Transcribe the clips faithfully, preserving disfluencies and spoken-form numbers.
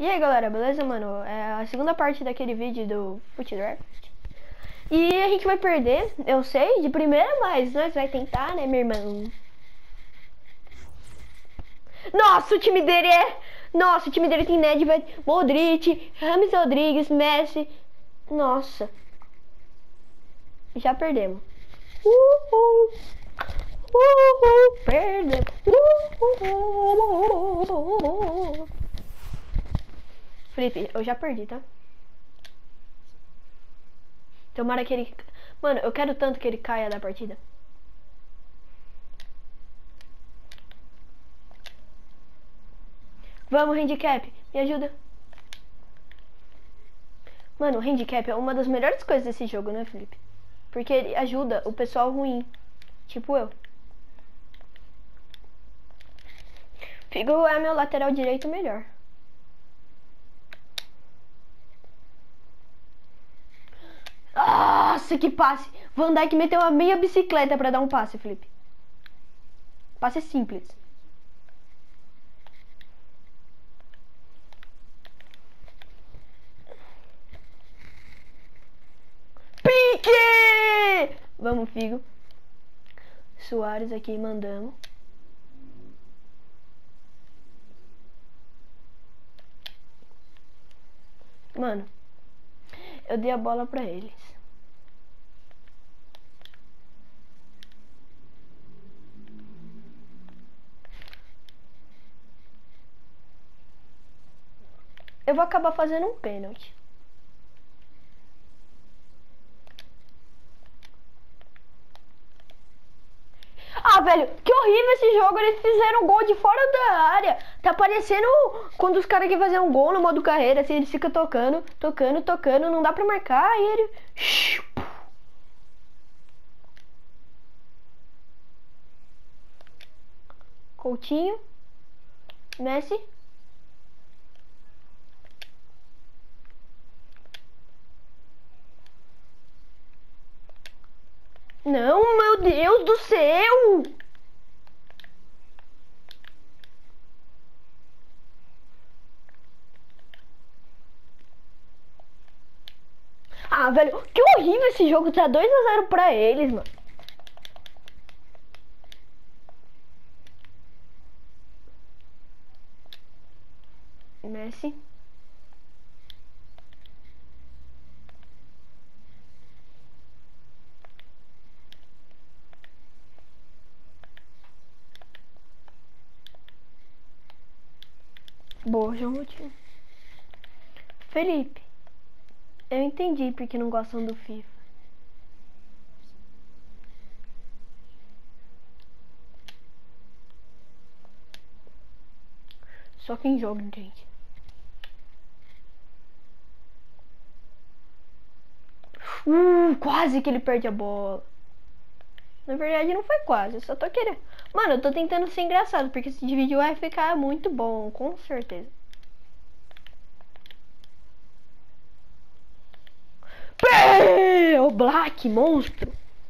E aí galera, beleza, mano? É a segunda parte daquele vídeo do Foot Draft. E a gente vai perder, eu sei, de primeira, mas nós vai tentar, né, meu irmão? Nossa, o time dele é... Nossa, o time dele tem Nedved, Modric, Rames Rodrigues, Messi. Nossa. Já perdemos. Uhul. Uhul. Perdemos. Uhul. Felipe, eu já perdi, tá? Tomara que ele... Mano, eu quero tanto que ele caia da partida. Vamos, handicap, me ajuda. Mano, o handicap é uma das melhores coisas desse jogo, né, Felipe? Porque ele ajuda o pessoal ruim, tipo eu. Figo é meu lateral direito melhor. Nossa, que passe! Van Dijk meteu uma meia bicicleta pra dar um passe, Felipe. Passe simples. Pique! Vamos, Figo. Soares aqui, mandamos. Mano, eu dei a bola pra eles. Eu vou acabar fazendo um pênalti. Ah, velho, que horrível esse jogo. Eles fizeram um gol de fora da área. Tá parecendo quando os caras querem fazer um gol no modo carreira, assim, eles ficam tocando, tocando, tocando, não dá pra marcar, e ele... Coutinho. Messi. Não, meu Deus do céu! Ah, velho, que horrível esse jogo. Tá dois a zero pra eles, mano. Messi. Boa, João Coutinho. Felipe, eu entendi porque não gostam do FIFA. Só quem joga entende. Uh, quase que ele perde a bola. Na verdade não foi quase, eu só tô querendo. Mano, eu tô tentando ser engraçado, porque esse vídeo vai ficar muito bom, com certeza. Pê, o Black, monstro.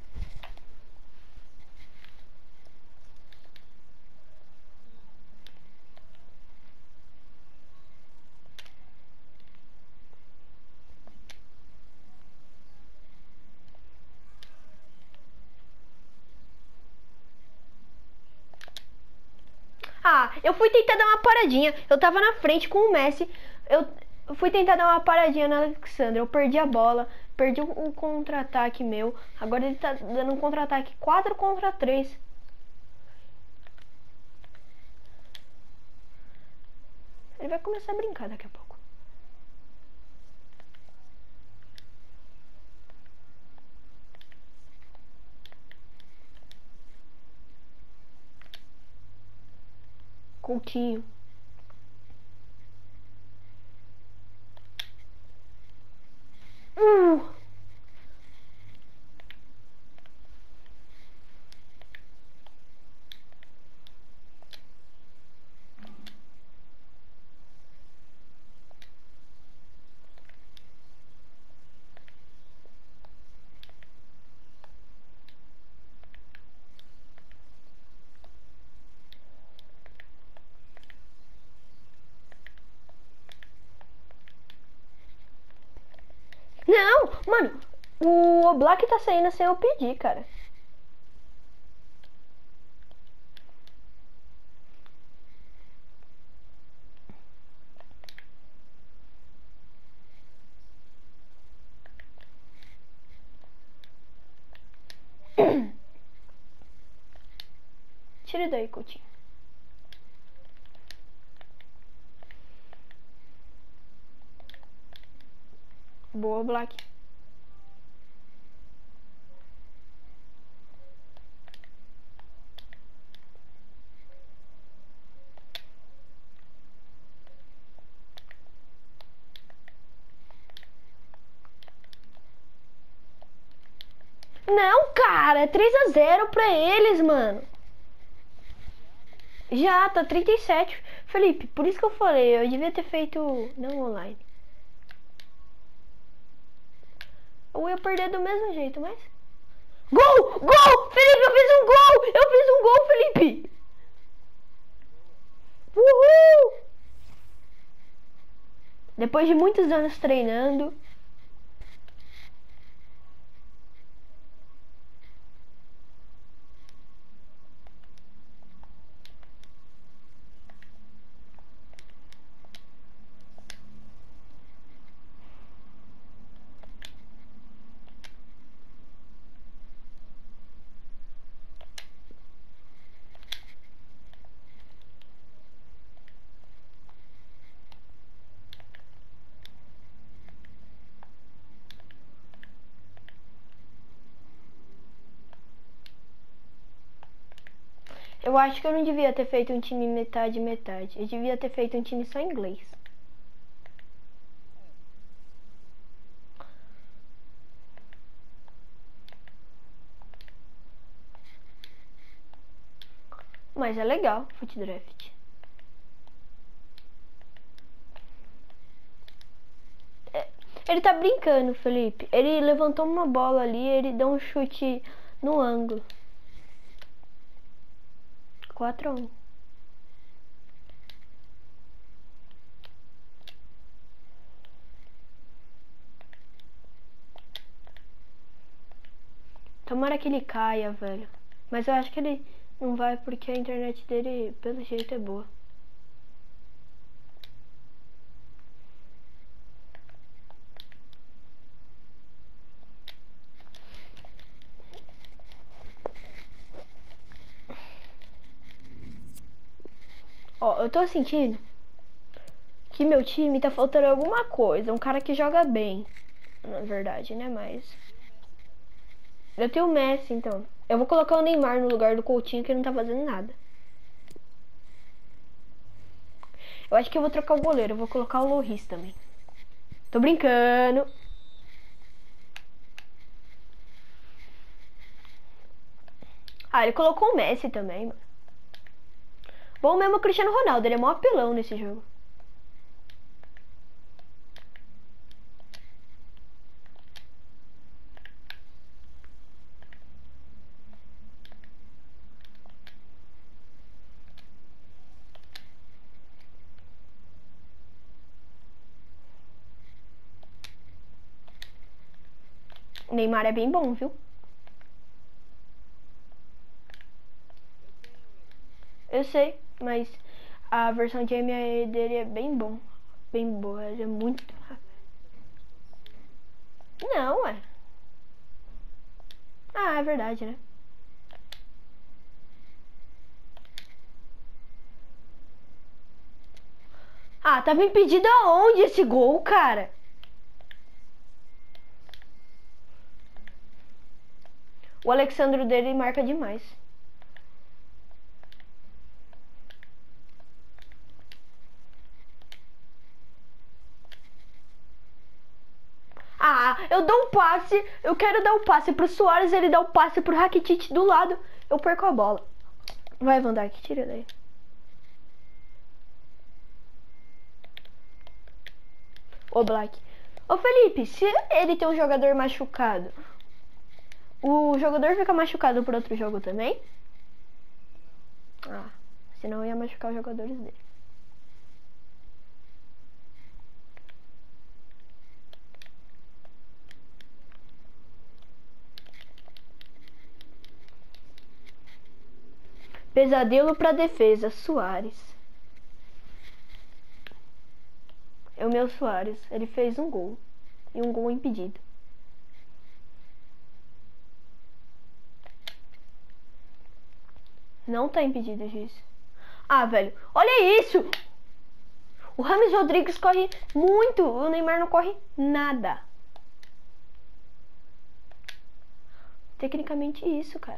Ah, eu fui tentar dar uma paradinha. Eu tava na frente com o Messi. Eu, eu fui tentar dar uma paradinha na Alexandra. Eu perdi a bola. Perdi um, um contra-ataque meu. Agora ele tá dando um contra-ataque quatro contra três. Ele vai começar a brincar daqui a pouco. Coutinho. Uh! Não, mano, o Oblak tá saindo sem eu pedir, cara. Tira daí, Coutinho. Boa, Black. Não, cara, é três a zero pra eles, mano. Já, tá trinta e sete. Felipe, por isso que eu falei, eu devia ter feito não online. Eu ia perder do mesmo jeito, mas... Gol! Gol! Felipe, eu fiz um gol! Eu fiz um gol, Felipe! Uhul! Depois de muitos anos treinando... Eu acho que eu não devia ter feito um time metade metade. Eu devia ter feito um time só inglês. Mas é legal, Foot Draft. É, ele tá brincando, Felipe. Ele levantou uma bola ali, ele deu um chute no ângulo. quatro a um. Tomara que ele caia, velho. Mas eu acho que ele não vai porque a internet dele, pelo jeito, é boa. Ó, eu tô sentindo que meu time tá faltando alguma coisa. Um cara que joga bem. Na verdade, né? Mas... eu tenho o Messi, então. Eu vou colocar o Neymar no lugar do Coutinho, que não tá fazendo nada. Eu acho que eu vou trocar o goleiro. Eu vou colocar o Loris também. Tô brincando. Ah, ele colocou o Messi também, mano. Bom mesmo o Cristiano Ronaldo. Ele é mó apelão nesse jogo. O Neymar é bem bom, viu? Eu sei, mas a versão de M A dele é bem bom. Bem boa, ele é muito rápido. Não, ué. Ah, é verdade, né? Ah, tava impedido aonde esse gol, cara? O Alexandro dele marca demais. Ah, eu dou um passe, eu quero dar um passe pro Suárez, ele dá um passe pro Rakitic do lado, eu perco a bola. Vai, Van Dijk, tira daí. Ô, Black. Ô, Felipe, se ele tem um jogador machucado, o jogador fica machucado por outro jogo também? Ah, senão ia machucar os jogadores dele. Pesadelo pra defesa, Suárez. É o meu Suárez. Ele fez um gol. E um gol impedido. Não tá impedido, juiz. Ah, velho. Olha isso! O Rames Rodrigues corre muito. O Neymar não corre nada. Tecnicamente isso, cara.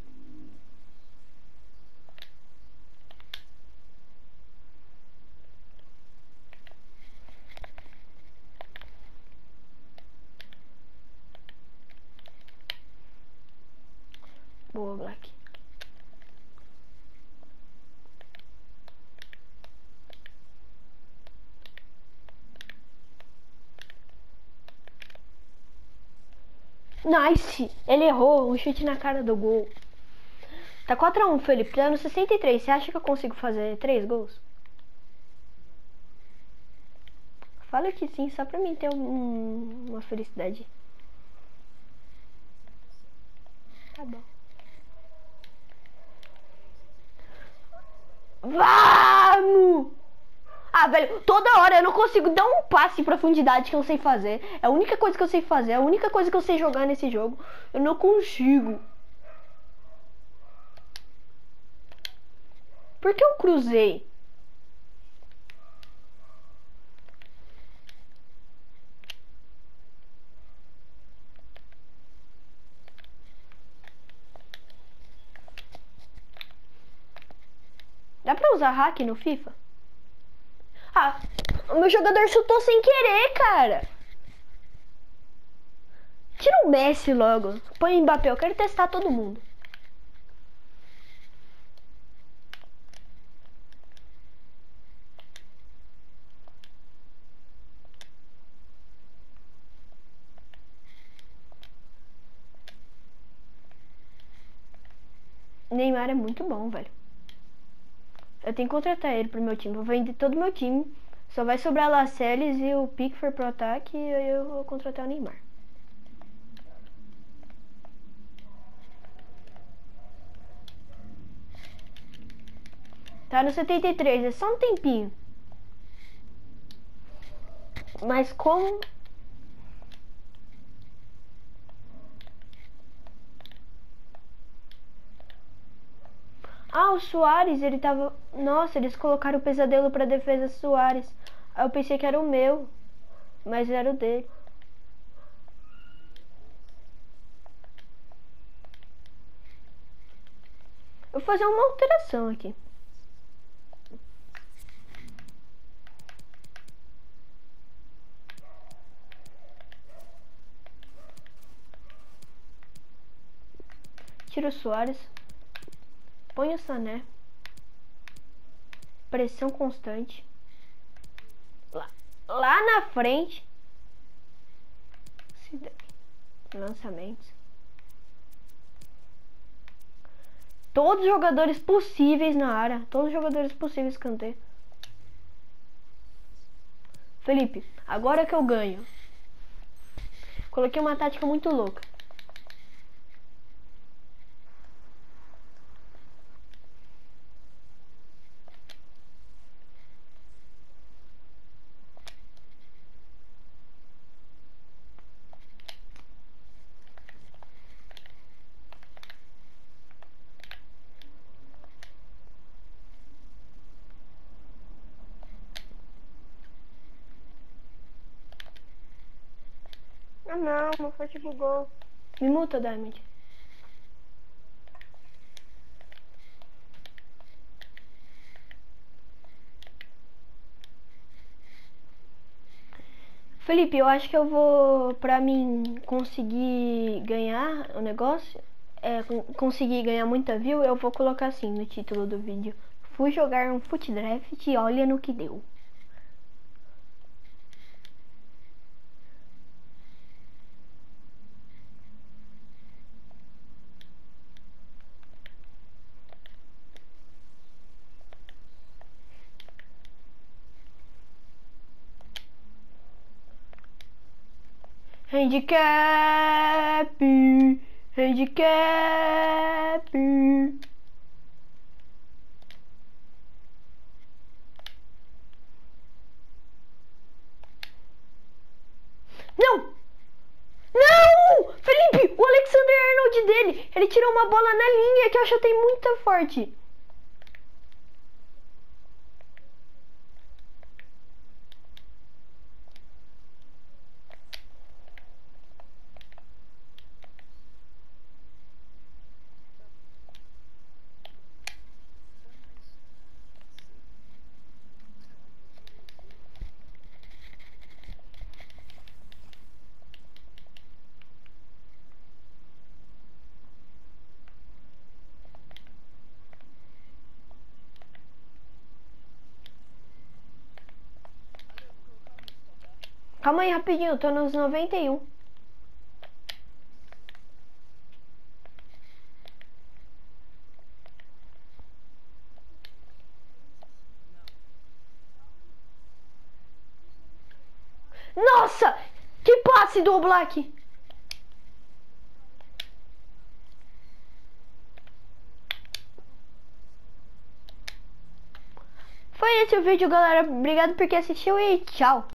Boa, Black. Nice! Ele errou um chute na cara do gol. Tá quatro a um, Felipe. Tá no sessenta e três. Você acha que eu consigo fazer três gols? Fala que sim, só pra mim ter um, uma felicidade. Tá bom. Vamos! Ah, velho, toda hora eu não consigo dar um passe em profundidade que eu sei fazer. É a única coisa que eu sei fazer, é a única coisa que eu sei jogar nesse jogo. Eu não consigo. Por que eu cruzei? Dá pra usar hack no FIFA? Ah, o meu jogador chutou sem querer, cara. Tira o Messi logo. Põe o Mbappé, eu quero testar todo mundo. Neymar é muito bom, velho. Eu tenho que contratar ele pro meu time. Vou vender todo o meu time. Só vai sobrar Lascelles e o Pickford pro ataque. E aí eu vou contratar o Neymar. Tá no setenta e três, é só um tempinho. Mas como... Ah, o Suárez, ele tava... Nossa, eles colocaram o pesadelo pra defesa Suárez. Aí eu pensei que era o meu. Mas era o dele. Eu vou fazer uma alteração aqui. Tira o Suárez. Põe o Sané. Pressão constante. Lá, lá na frente. Lançamentos. Todos os jogadores possíveis na área. Todos os jogadores possíveis, Kanté. Felipe, agora que eu ganho. Coloquei uma tática muito louca. Ah não, meu forte bugou. Me multa, Diamond. Felipe, eu acho que eu vou, pra mim conseguir ganhar o negócio, é, conseguir ganhar muita view, eu vou colocar assim no título do vídeo. Fui jogar um Foot Draft e olha no que deu. Handicap, handicap. tirou uma bola na linha que eu chutei muito forte. Calma aí, rapidinho, eu tô nos noventa e um. Nossa! Que passe do Black! Foi esse o vídeo, galera. Obrigado por que assistiu e tchau!